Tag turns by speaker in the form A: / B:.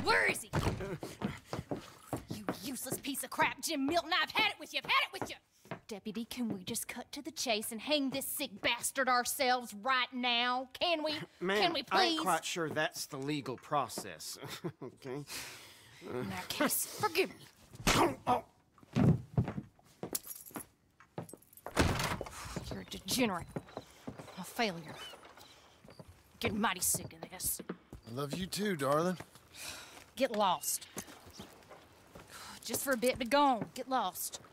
A: Where is he? You useless piece of crap, Jim Milton. I've had it with you. I've had it with you. Deputy, can we just cut to the chase and hang this sick bastard ourselves right now? Can we?
B: Ma'am,
A: can we please?
B: I ain't quite sure that's the legal process. Okay?
A: In that case, forgive me. You're a degenerate. A failure. Getting mighty sick of this.
C: I love you too, darling.
A: Get lost. Just for a bit, but go on. Get lost.